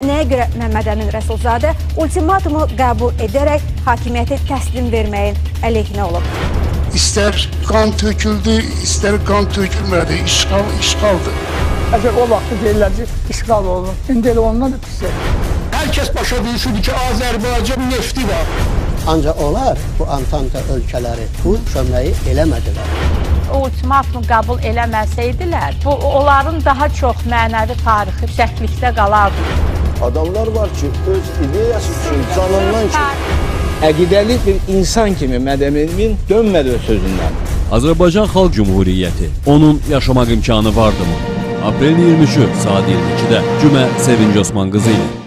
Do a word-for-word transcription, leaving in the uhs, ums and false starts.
Nəyə görə Məmməd Əmin Rəsulzadə ultimatumu qəbul edərək hakimiyyəti təslim verməyin əleyhinə olub? İstər qan töküldü, istər qan tökülmədi, işğal işğaldır. Əgər o vaxtı deyirlər ki, işğal olunur, indi elə ondan da pisdir. Hər kəs başa düşürdü ki, Azərbaycan nefti var. Ancaq onlar, bu Antanta ölkələri bu köməyi eləmədilər. O ultimatumu qəbul eləməsəydilər, bu onların daha çox mənəvi tarixi yüksəklikdə qalardı. Adamlar var ki, öz ideyası üçün canından ki... Əqidəli bir insan kimi mədəniyyətin dönmədi sözündən. Azərbaycan Xalq Cümhuriyyəti, onun yaşamaq imkanı vardımı? Aprel iyirmi üçü saat iyirmi ikidə Cümə Sevinc Osman qızı ilə.